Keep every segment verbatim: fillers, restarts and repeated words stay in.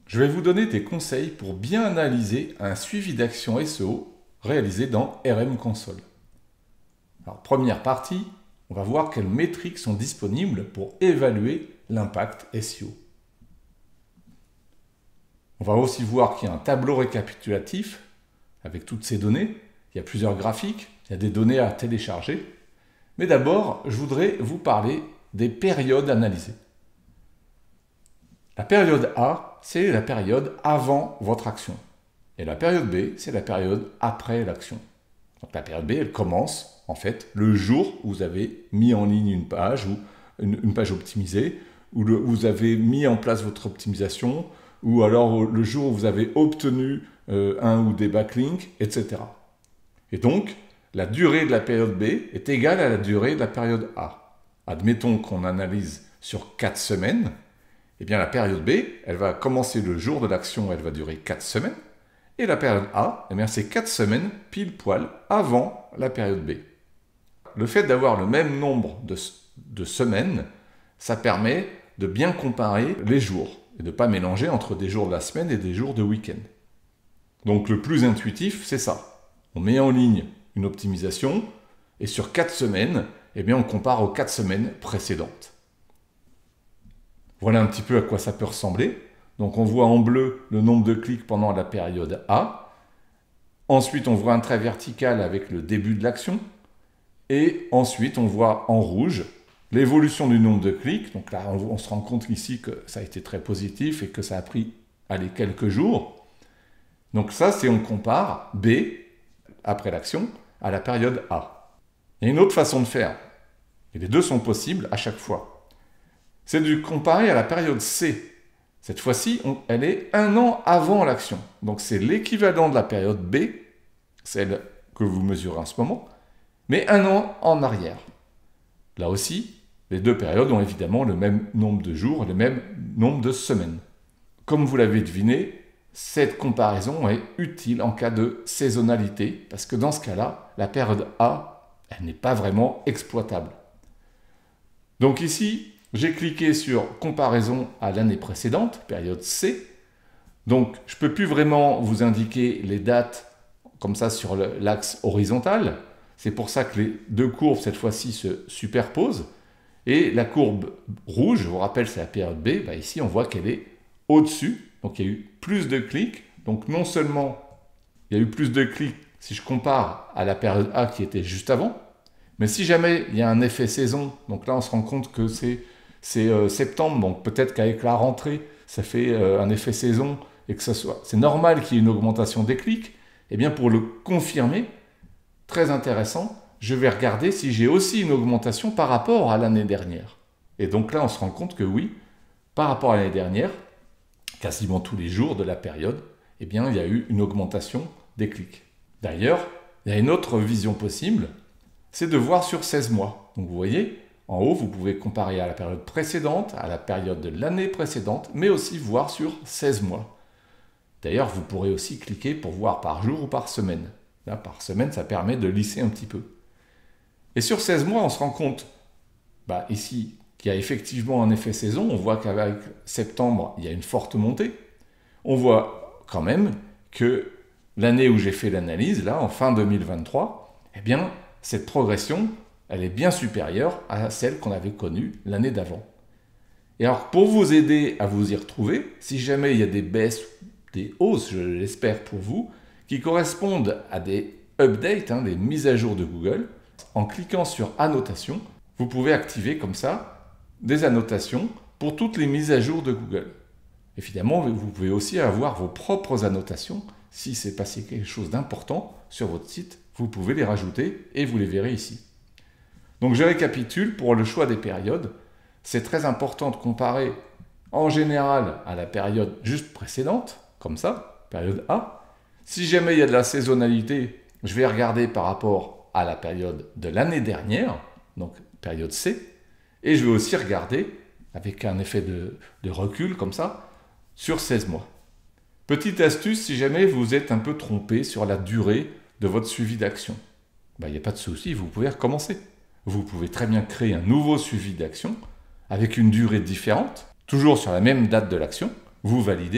Je vais vous donner des conseils pour bien analyser un suivi d'action S E O réalisé dans R M Console. Alors, première partie, on va voir quelles métriques sont disponibles pour évaluer l'impact S E O. On va aussi voir qu'il y a un tableau récapitulatif avec toutes ces données. Il y a plusieurs graphiques, il y a des données à télécharger. Mais d'abord, je voudrais vous parler des périodes analysées. La période A, c'est la période avant votre action. Et la période B, c'est la période après l'action. Donc la période B, elle commence, en fait, le jour où vous avez mis en ligne une page, ou une, une page optimisée, où le, vous avez mis en place votre optimisation, ou alors le jour où vous avez obtenu euh, un ou des backlinks, et cetera. Et donc, la durée de la période B est égale à la durée de la période A. Admettons qu'on analyse sur quatre semaines. Eh bien, la période B, elle va commencer le jour de l'action, elle va durer quatre semaines. Et la période A, eh bien, c'est quatre semaines pile poil avant la période B. Le fait d'avoir le même nombre de, de semaines, ça permet de bien comparer les jours et de ne pas mélanger entre des jours de la semaine et des jours de week-end. Donc, le plus intuitif, c'est ça. On met en ligne une optimisation et sur quatre semaines, eh bien, on compare aux quatre semaines précédentes. Voilà un petit peu à quoi ça peut ressembler. Donc on voit en bleu le nombre de clics pendant la période A. Ensuite, on voit un trait vertical avec le début de l'action. Et ensuite, on voit en rouge l'évolution du nombre de clics. Donc là, on, on se rend compte ici que ça a été très positif et que ça a pris allez, quelques jours. Donc ça, c'est on compare B, après l'action, à la période A. Il y a une autre façon de faire. Et les deux sont possibles à chaque fois. C'est de comparer à la période C. Cette fois-ci, elle est un an avant l'action. Donc c'est l'équivalent de la période B, celle que vous mesurez en ce moment, mais un an en arrière. Là aussi, les deux périodes ont évidemment le même nombre de jours, le même nombre de semaines. Comme vous l'avez deviné, cette comparaison est utile en cas de saisonnalité, parce que dans ce cas-là, la période A, elle n'est pas vraiment exploitable. Donc ici, j'ai cliqué sur comparaison à l'année précédente, période C. Donc, je ne peux plus vraiment vous indiquer les dates comme ça sur l'axe horizontal. C'est pour ça que les deux courbes, cette fois-ci, se superposent. Et la courbe rouge, je vous rappelle, c'est la période B. Bah, ici, on voit qu'elle est au-dessus. Donc, il y a eu plus de clics. Donc, non seulement il y a eu plus de clics si je compare à la période A qui était juste avant, mais si jamais il y a un effet saison, donc là, on se rend compte que c'est C'est euh, septembre, donc peut-être qu'avec la rentrée, ça fait euh, un effet saison et que ça soit, c'est normal qu'il y ait une augmentation des clics. Eh bien, pour le confirmer, très intéressant, je vais regarder si j'ai aussi une augmentation par rapport à l'année dernière. Et donc là, on se rend compte que oui, par rapport à l'année dernière, quasiment tous les jours de la période, eh bien, il y a eu une augmentation des clics. D'ailleurs, il y a une autre vision possible, c'est de voir sur seize mois. Donc vous voyez, en haut, vous pouvez comparer à la période précédente, à la période de l'année précédente, mais aussi voir sur seize mois. D'ailleurs, vous pourrez aussi cliquer pour voir par jour ou par semaine. Là, par semaine, ça permet de lisser un petit peu. Et sur seize mois, on se rend compte, bah, ici, qu'il y a effectivement un effet saison. On voit qu'avec septembre, il y a une forte montée. On voit quand même que l'année où j'ai fait l'analyse, là, en fin deux mille vingt-trois, eh bien, cette progression, elle est bien supérieure à celle qu'on avait connue l'année d'avant. Et alors, pour vous aider à vous y retrouver, si jamais il y a des baisses, des hausses, je l'espère pour vous, qui correspondent à des updates, hein, des mises à jour de Google, en cliquant sur Annotations, vous pouvez activer comme ça des annotations pour toutes les mises à jour de Google. Évidemment, vous pouvez aussi avoir vos propres annotations. Si c'est passé quelque chose d'important sur votre site, vous pouvez les rajouter et vous les verrez ici. Donc je récapitule pour le choix des périodes. C'est très important de comparer en général à la période juste précédente, comme ça, période A. Si jamais il y a de la saisonnalité, je vais regarder par rapport à la période de l'année dernière, donc période C. Et je vais aussi regarder, avec un effet de, de recul comme ça, sur seize mois. Petite astuce, si jamais vous êtes un peu trompé sur la durée de votre suivi d'action, ben, il n'y a pas de souci, vous pouvez recommencer. Vous pouvez très bien créer un nouveau suivi d'action avec une durée différente, toujours sur la même date de l'action, vous validez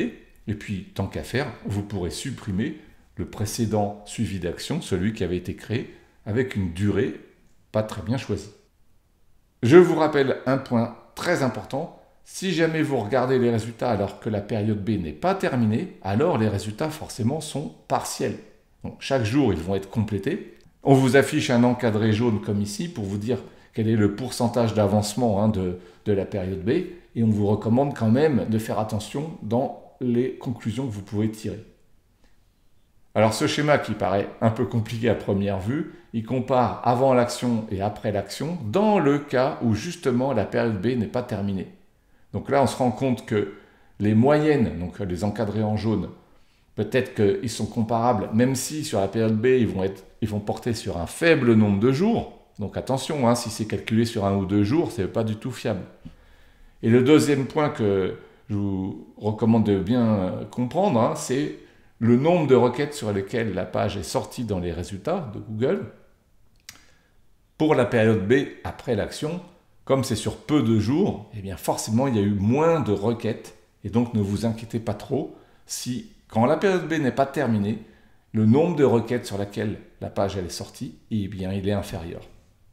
Et puis, tant qu'à faire, vous pourrez supprimer le précédent suivi d'action, celui qui avait été créé avec une durée pas très bien choisie. Je vous rappelle un point très important. Si jamais vous regardez les résultats alors que la période B n'est pas terminée, alors les résultats forcément sont partiels. Donc, chaque jour, ils vont être complétés. On vous affiche un encadré jaune comme ici pour vous dire quel est le pourcentage d'avancement hein, de, de la période B. Et on vous recommande quand même de faire attention dans les conclusions que vous pouvez tirer. Alors ce schéma qui paraît un peu compliqué à première vue, il compare avant l'action et après l'action dans le cas où justement la période B n'est pas terminée. Donc là on se rend compte que les moyennes, donc les encadrés en jaune, peut-être qu'ils sont comparables, même si sur la période B ils vont, être, ils vont porter sur un faible nombre de jours. Donc attention, hein, si c'est calculé sur un ou deux jours, ce n'est pas du tout fiable. Et le deuxième point que je vous recommande de bien comprendre, hein, c'est le nombre de requêtes sur lesquelles la page est sortie dans les résultats de Google. Pour la période B après l'action, comme c'est sur peu de jours, eh bien forcément il y a eu moins de requêtes. Et donc ne vous inquiétez pas trop si, quand la période B n'est pas terminée, le nombre de requêtes sur laquelle la page elle est sortie, eh bien il est inférieur.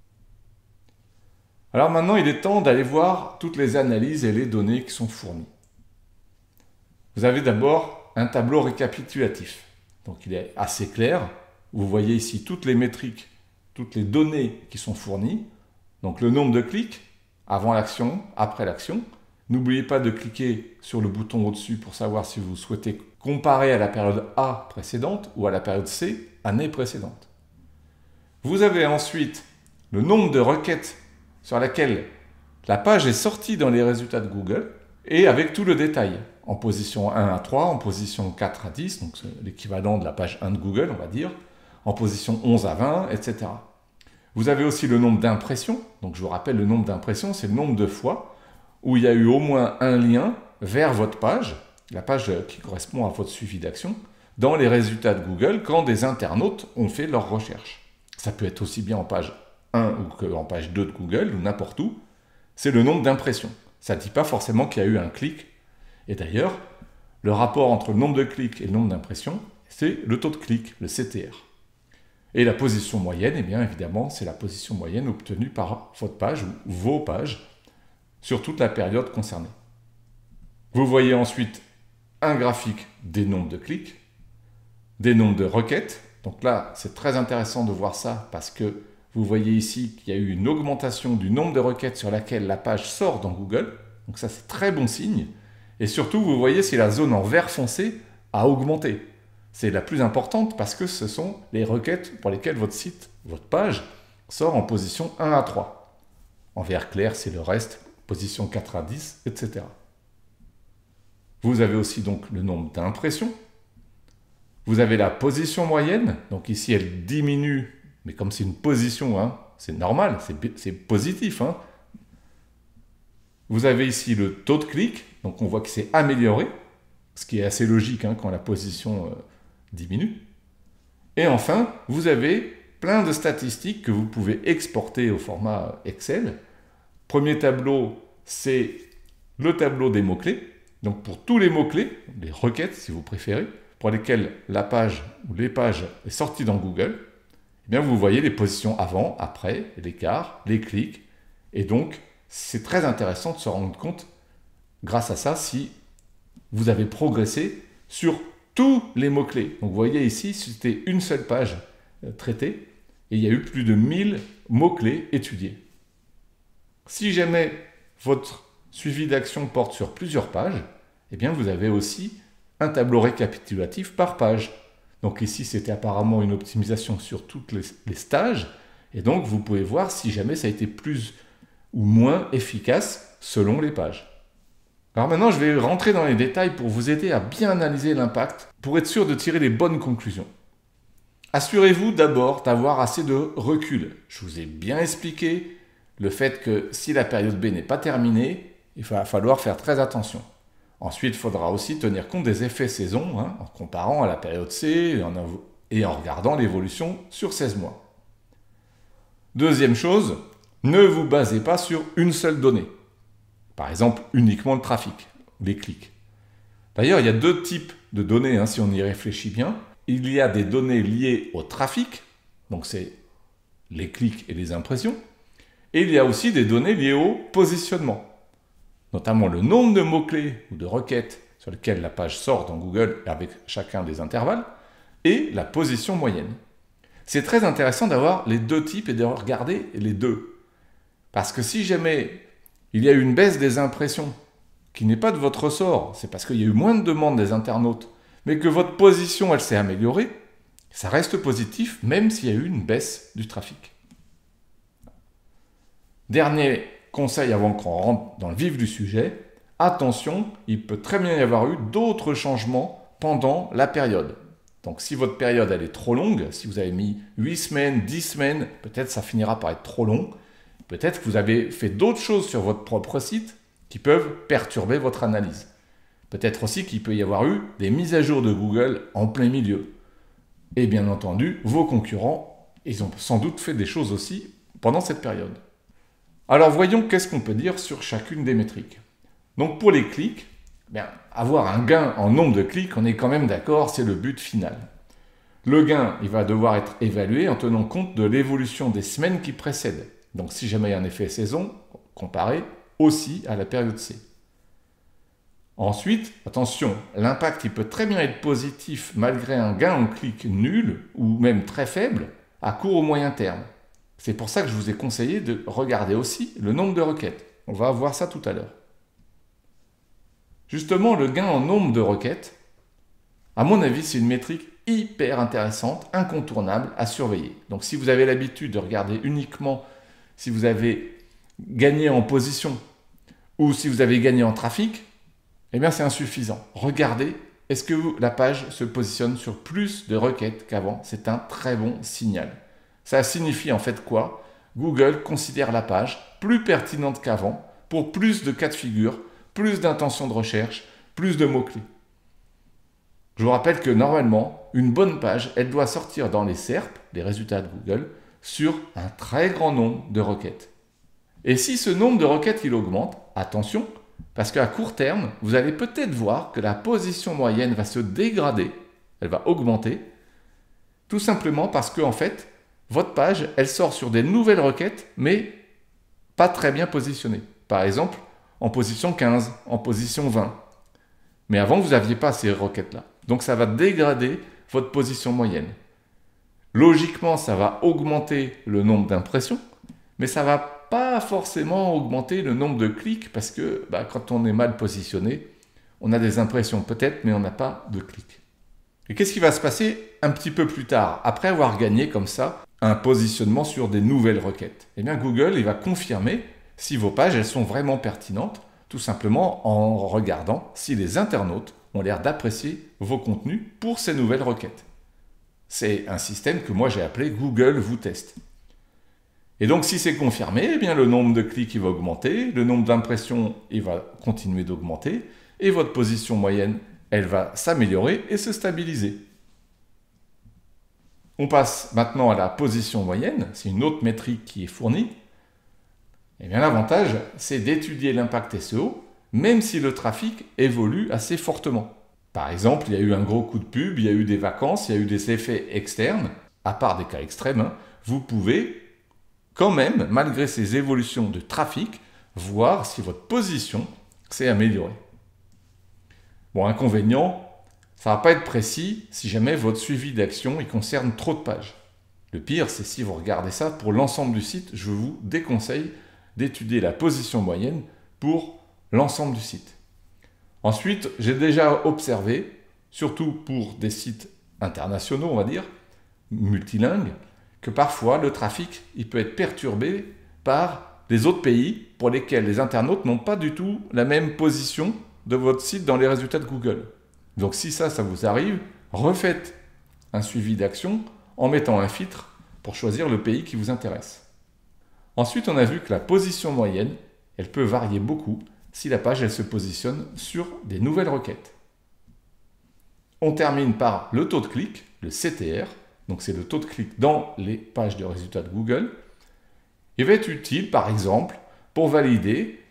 Alors maintenant, il est temps d'aller voir toutes les analyses et les données qui sont fournies. Vous avez d'abord un tableau récapitulatif. Donc il est assez clair. Vous voyez ici toutes les métriques, toutes les données qui sont fournies. Donc le nombre de clics avant l'action, après l'action. N'oubliez pas de cliquer sur le bouton au-dessus pour savoir si vous souhaitez comparer à la période A précédente ou à la période C, année précédente. Vous avez ensuite le nombre de requêtes sur laquelle la page est sortie dans les résultats de Google et avec tout le détail, en position un à trois, en position quatre à dix, donc l'équivalent de la page un de Google, on va dire, en position onze à vingt, et cetera. Vous avez aussi le nombre d'impressions, donc je vous rappelle, le nombre d'impressions, c'est le nombre de fois où il y a eu au moins un lien vers votre page, la page qui correspond à votre suivi d'action, dans les résultats de Google quand des internautes ont fait leur recherche. Ça peut être aussi bien en page un ou en page deux de Google ou n'importe où, c'est le nombre d'impressions. Ça ne dit pas forcément qu'il y a eu un clic. Et d'ailleurs, le rapport entre le nombre de clics et le nombre d'impressions, c'est le taux de clic, le C T R. Et la position moyenne, eh bien évidemment, c'est la position moyenne obtenue par votre page ou vos pages sur toute la période concernée. Vous voyez ensuite un graphique des nombres de clics, des nombres de requêtes. Donc là, c'est très intéressant de voir ça parce que vous voyez ici qu'il y a eu une augmentation du nombre de requêtes sur laquelle la page sort dans Google. Donc ça, c'est très bon signe. Et surtout, vous voyez si la zone en vert foncé a augmenté. C'est la plus importante parce que ce sont les requêtes pour lesquelles votre site, votre page, sort en position un à trois. En vert clair, c'est le reste, position quatre à dix, et cetera. Vous avez aussi donc le nombre d'impressions. Vous avez la position moyenne. Donc ici, elle diminue. Mais comme c'est une position, hein, c'est normal, c'est positif. Hein. Vous avez ici le taux de clic, donc on voit que c'est amélioré, ce qui est assez logique hein, quand la position euh, diminue. Et enfin, vous avez plein de statistiques que vous pouvez exporter au format Excel. Premier tableau, c'est le tableau des mots-clés. Donc pour tous les mots-clés, les requêtes si vous préférez, pour lesquelles la page ou les pages est sortie dans Google, eh bien vous voyez les positions avant, après, l'écart, les clics. Et donc, c'est très intéressant de se rendre compte, grâce à ça, si vous avez progressé sur tous les mots-clés. Donc vous voyez ici, c'était une seule page euh, traitée, et il y a eu plus de mille mots-clés étudiés. Si jamais votre suivi d'action porte sur plusieurs pages, eh bien vous avez aussi un tableau récapitulatif par page. Donc ici, c'était apparemment une optimisation sur tous les, les stages. Et donc, vous pouvez voir si jamais ça a été plus ou moins efficace selon les pages. Alors maintenant, je vais rentrer dans les détails pour vous aider à bien analyser l'impact, pour être sûr de tirer les bonnes conclusions. Assurez-vous d'abord d'avoir assez de recul. Je vous ai bien expliqué le fait que si la période B n'est pas terminée, il va falloir faire très attention. Ensuite, il faudra aussi tenir compte des effets saison, hein, en comparant à la période C et en, et en regardant l'évolution sur seize mois. Deuxième chose, ne vous basez pas sur une seule donnée. Par exemple, uniquement le trafic, les clics. D'ailleurs, il y a deux types de données, hein, si on y réfléchit bien. Il y a des données liées au trafic, donc c'est les clics et les impressions, et il y a aussi des données liées au positionnement, notamment le nombre de mots-clés ou de requêtes sur lesquelles la page sort dans Google avec chacun des intervalles, et la position moyenne. C'est très intéressant d'avoir les deux types et de regarder les deux. Parce que si jamais il y a eu une baisse des impressions qui n'est pas de votre ressort, c'est parce qu'il y a eu moins de demandes des internautes, mais que votre position, elle s'est améliorée, ça reste positif même s'il y a eu une baisse du trafic. Dernier conseil avant qu'on rentre dans le vif du sujet, attention, il peut très bien y avoir eu d'autres changements pendant la période. Donc si votre période elle est trop longue, si vous avez mis huit semaines, dix semaines, peut-être ça finira par être trop long. Peut-être que vous avez fait d'autres choses sur votre propre site qui peuvent perturber votre analyse. Peut-être aussi qu'il peut y avoir eu des mises à jour de Google en plein milieu. Et bien entendu, vos concurrents, ils ont sans doute fait des choses aussi pendant cette période. Alors voyons qu'est-ce qu'on peut dire sur chacune des métriques. Donc pour les clics, bien, avoir un gain en nombre de clics, on est quand même d'accord, c'est le but final. Le gain, il va devoir être évalué en tenant compte de l'évolution des semaines qui précèdent. Donc si jamais il y a un effet saison, comparé aussi à la période C. Ensuite, attention, l'impact il peut très bien être positif malgré un gain en clic nul ou même très faible à court ou moyen terme. C'est pour ça que je vous ai conseillé de regarder aussi le nombre de requêtes. On va voir ça tout à l'heure. Justement, le gain en nombre de requêtes, à mon avis, c'est une métrique hyper intéressante, incontournable à surveiller. Donc si vous avez l'habitude de regarder uniquement si vous avez gagné en position ou si vous avez gagné en trafic, eh bien c'est insuffisant. Regardez, est-ce que la page se positionne sur plus de requêtes qu'avant? C'est un très bon signal. Ça signifie en fait quoi? Google considère la page plus pertinente qu'avant pour plus de cas de figure, plus d'intentions de recherche, plus de mots-clés. Je vous rappelle que normalement, une bonne page, elle doit sortir dans les S E R P, les résultats de Google, sur un très grand nombre de requêtes. Et si ce nombre de requêtes il augmente, attention, parce qu'à court terme, vous allez peut-être voir que la position moyenne va se dégrader, elle va augmenter, tout simplement parce que en fait, votre page, elle sort sur des nouvelles requêtes, mais pas très bien positionnées. Par exemple, en position quinze, en position vingt. Mais avant, vous n'aviez pas ces requêtes-là. Donc ça va dégrader votre position moyenne. Logiquement, ça va augmenter le nombre d'impressions, mais ça ne va pas forcément augmenter le nombre de clics parce que bah, quand on est mal positionné, on a des impressions peut-être, mais on n'a pas de clics. Et qu'est-ce qui va se passer un petit peu plus tard, après avoir gagné comme ça un positionnement sur des nouvelles requêtes? Eh bien, Google il va confirmer si vos pages elles sont vraiment pertinentes, tout simplement en regardant si les internautes ont l'air d'apprécier vos contenus pour ces nouvelles requêtes. C'est un système que moi j'ai appelé Google vous teste. Et donc si c'est confirmé, eh bien le nombre de clics il va augmenter, le nombre d'impressions il va continuer d'augmenter, et votre position moyenne elle va s'améliorer et se stabiliser. On passe maintenant à la position moyenne, c'est une autre métrique qui est fournie. Eh bien l'avantage c'est d'étudier l'impact S E O, même si le trafic évolue assez fortement. Par exemple, il y a eu un gros coup de pub, il y a eu des vacances, il y a eu des effets externes, à part des cas extrêmes, hein, vous pouvez quand même, malgré ces évolutions de trafic, voir si votre position s'est améliorée. Bon, inconvénient, ça ne va pas être précis si jamais votre suivi d'action il concerne trop de pages. Le pire, c'est si vous regardez ça pour l'ensemble du site, je vous déconseille d'étudier la position moyenne pour l'ensemble du site. Ensuite, j'ai déjà observé, surtout pour des sites internationaux, on va dire, multilingues, que parfois le trafic il peut être perturbé par les autres pays pour lesquels les internautes n'ont pas du tout la même position de votre site dans les résultats de Google. Donc si ça, ça vous arrive, refaites un suivi d'action en mettant un filtre pour choisir le pays qui vous intéresse. Ensuite, on a vu que la position moyenne, elle peut varier beaucoup si la page elle se positionne sur des nouvelles requêtes. On termine par le taux de clic, le C T R, donc c'est le taux de clic dans les pages de résultats de Google. Il va être utile, par exemple, pour valider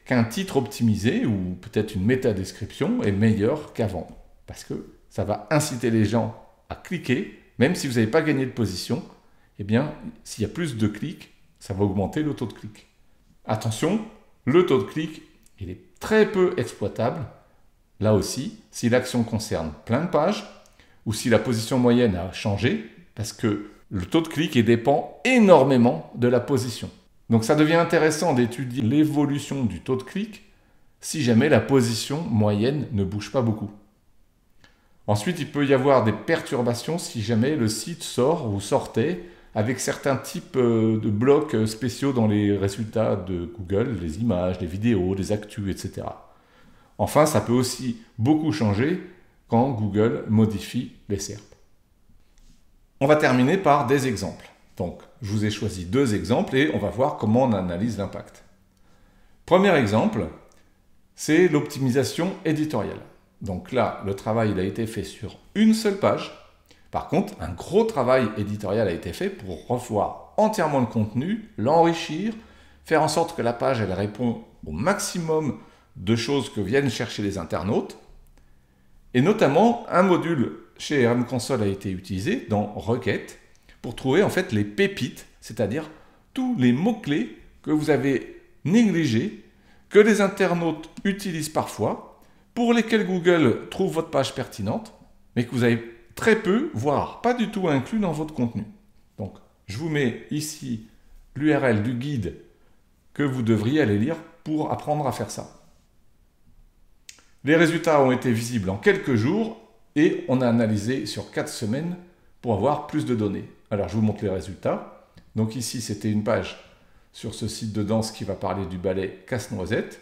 qu'un titre optimisé ou peut-être une métadescription est meilleur qu'avant. Parce que ça va inciter les gens à cliquer, même si vous n'avez pas gagné de position, eh bien, s'il y a plus de clics, ça va augmenter le taux de clic. Attention, le taux de clic, il est très peu exploitable. Là aussi, si l'action concerne plein de pages, ou si la position moyenne a changé, parce que le taux de clic il dépend énormément de la position. Donc ça devient intéressant d'étudier l'évolution du taux de clic si jamais la position moyenne ne bouge pas beaucoup. Ensuite, il peut y avoir des perturbations si jamais le site sort ou sortait avec certains types de blocs spéciaux dans les résultats de Google, les images, les vidéos, les actus, et cetera. Enfin, ça peut aussi beaucoup changer quand Google modifie les S E R P. On va terminer par des exemples. Donc, je vous ai choisi deux exemples et on va voir comment on analyse l'impact. Premier exemple, c'est l'optimisation éditoriale. Donc là, le travail il a été fait sur une seule page. Par contre, un gros travail éditorial a été fait pour revoir entièrement le contenu, l'enrichir, faire en sorte que la page elle répond au maximum de choses que viennent chercher les internautes. Et notamment, un module chez R M Console a été utilisé dans Requêtes pour trouver en fait les pépites, c'est-à-dire tous les mots-clés que vous avez négligés, que les internautes utilisent parfois, pour lesquels Google trouve votre page pertinente, mais que vous avez très peu, voire pas du tout inclus dans votre contenu. Donc, je vous mets ici l'U R L du guide que vous devriez aller lire pour apprendre à faire ça. Les résultats ont été visibles en quelques jours et on a analysé sur quatre semaines pour avoir plus de données. Alors, je vous montre les résultats. Donc ici, c'était une page sur ce site de danse qui va parler du ballet Casse-Noisette.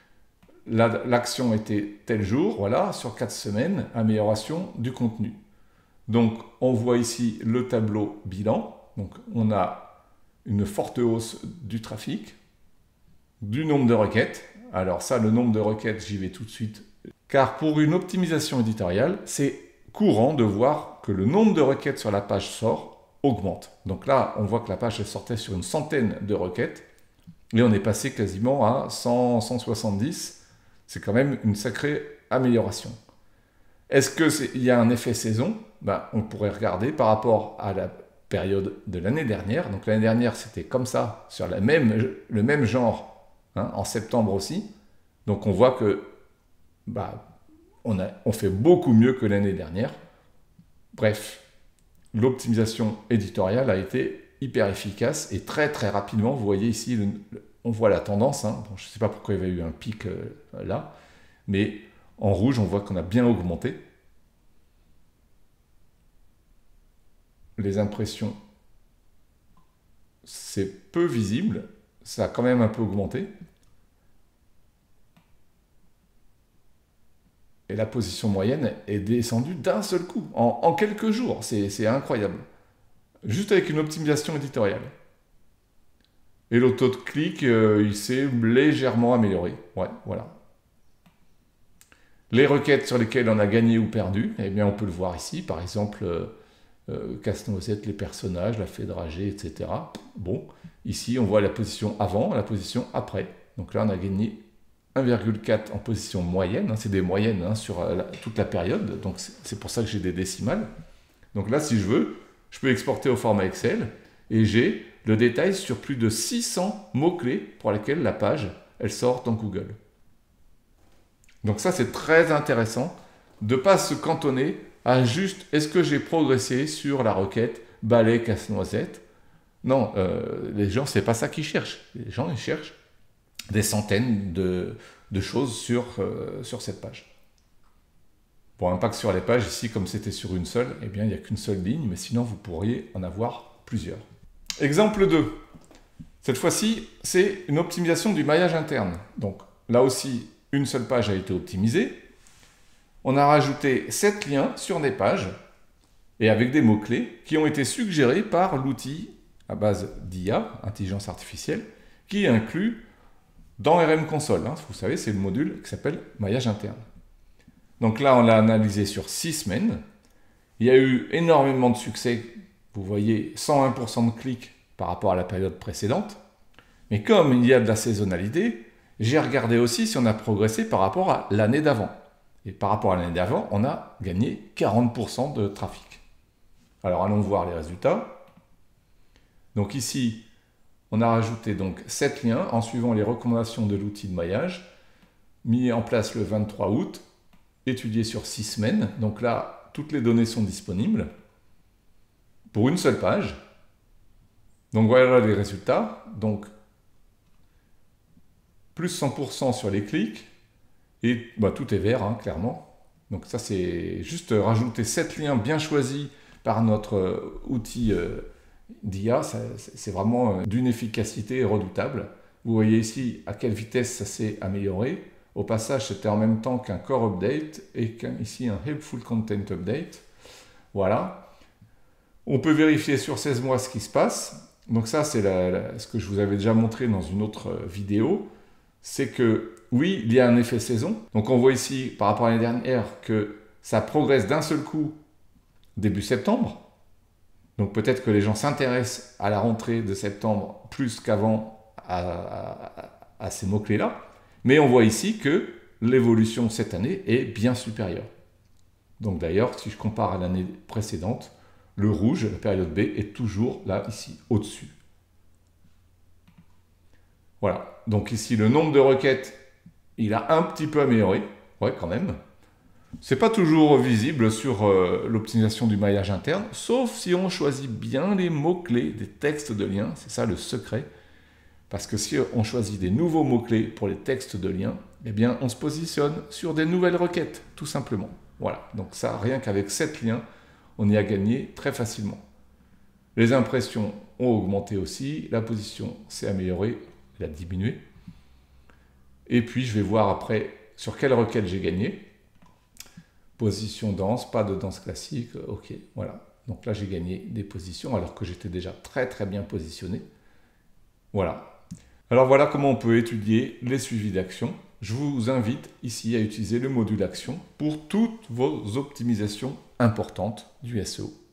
L'action était tel jour, voilà, sur quatre semaines, amélioration du contenu. Donc, on voit ici le tableau bilan. Donc, on a une forte hausse du trafic, du nombre de requêtes. Alors ça, le nombre de requêtes, j'y vais tout de suite. Car pour une optimisation éditoriale, c'est courant de voir que le nombre de requêtes sur la page sort augmente. Donc là, on voit que la page elle sortait sur une centaine de requêtes. Et on est passé quasiment à cent, cent soixante-dix. C'est quand même une sacrée amélioration. Est-ce qu'il y a un effet saison? Ben, on pourrait regarder par rapport à la période de l'année dernière. Donc l'année dernière, c'était comme ça, sur la même, le même genre, hein, en septembre aussi. Donc on voit que ben, on, a, on fait beaucoup mieux que l'année dernière. Bref, l'optimisation éditoriale a été hyper efficace et très très rapidement. Vous voyez ici, le, on voit la tendance. Hein. Bon, je ne sais pas pourquoi il y avait eu un pic euh, là, mais en rouge, on voit qu'on a bien augmenté. Les impressions, c'est peu visible. Ça a quand même un peu augmenté. Et la position moyenne est descendue d'un seul coup, en, en quelques jours. C'est incroyable. Juste avec une optimisation éditoriale. Et le taux de clic, euh, il s'est légèrement amélioré. Ouais, voilà. Les requêtes sur lesquelles on a gagné ou perdu, eh bien, on peut le voir ici. Par exemple, euh, euh, Casse-Noisette, les personnages, la fée dragée, et cetera. Bon, ici, on voit la position avant, la position après. Donc là, on a gagné un virgule quatre en position moyenne. Hein, c'est des moyennes hein, sur la, toute la période. Donc, c'est pour ça que j'ai des décimales. Donc là, si je veux, je peux exporter au format Excel et j'ai le détail sur plus de six cents mots-clés pour lesquels la page, elle sort dans Google. Donc ça, c'est très intéressant de ne pas se cantonner à juste « est-ce que j'ai progressé sur la requête balai casse-noisette ?» Non, euh, les gens, c'est pas ça qu'ils cherchent. Les gens, ils cherchent des centaines de, de choses sur, euh, sur cette page. Pour impact sur les pages, ici, comme c'était sur une seule, eh bien, il n'y a qu'une seule ligne, mais sinon, vous pourriez en avoir plusieurs. Exemple deux. Cette fois-ci, c'est une optimisation du maillage interne. Donc, là aussi, une seule page a été optimisée. On a rajouté sept liens sur des pages et avec des mots-clés qui ont été suggérés par l'outil à base d'I A, intelligence artificielle, qui inclut dans R M Console. Hein, vous savez, c'est le module qui s'appelle maillage interne. Donc là, on l'a analysé sur six semaines. Il y a eu énormément de succès. Vous voyez, cent un pour cent de clics par rapport à la période précédente. Mais comme il y a de la saisonnalité, J'ai regardé aussi si on a progressé par rapport à l'année d'avant. Et par rapport à l'année d'avant, on a gagné quarante pour cent de trafic. Alors allons voir les résultats. Donc ici, on a rajouté donc sept liens en suivant les recommandations de l'outil de maillage, mis en place le vingt-trois août, étudié sur six semaines. Donc là, toutes les données sont disponibles pour une seule page. Donc voilà les résultats. Donc plus cent pour cent sur les clics. Et bah, tout est vert, hein, clairement. Donc ça, c'est juste rajouter sept liens bien choisis par notre euh, outil euh, d'I A. C'est vraiment euh, d'une efficacité redoutable. Vous voyez ici à quelle vitesse ça s'est amélioré. Au passage, c'était en même temps qu'un Core Update et qu'un, ici un Helpful Content Update. Voilà. On peut vérifier sur seize mois ce qui se passe. Donc ça, c'est ce que je vous avais déjà montré dans une autre euh, vidéo. C'est que oui, il y a un effet saison. Donc on voit ici, par rapport à l'année dernière, que ça progresse d'un seul coup début septembre. Donc peut-être que les gens s'intéressent à la rentrée de septembre plus qu'avant à, à, à ces mots-clés-là. Mais on voit ici que l'évolution cette année est bien supérieure. Donc d'ailleurs, si je compare à l'année précédente, le rouge, la période B, est toujours là, ici, au-dessus. Voilà. Donc ici, le nombre de requêtes, il a un petit peu amélioré. Ouais, quand même. C'est pas toujours visible sur euh, l'optimisation du maillage interne, sauf si on choisit bien les mots-clés des textes de lien. C'est ça le secret. Parce que si on choisit des nouveaux mots-clés pour les textes de lien, eh bien, on se positionne sur des nouvelles requêtes, tout simplement. Voilà. Donc ça, rien qu'avec sept liens, on y a gagné très facilement. Les impressions ont augmenté aussi. La position s'est améliorée. Elle a diminué. Et puis, je vais voir après sur quelle requête j'ai gagné. Position dense, pas de danse classique. Ok, voilà. Donc là, j'ai gagné des positions alors que j'étais déjà très très bien positionné. Voilà. Alors voilà comment on peut étudier les suivis d'action. Je vous invite ici à utiliser le module action pour toutes vos optimisations importantes du S E O.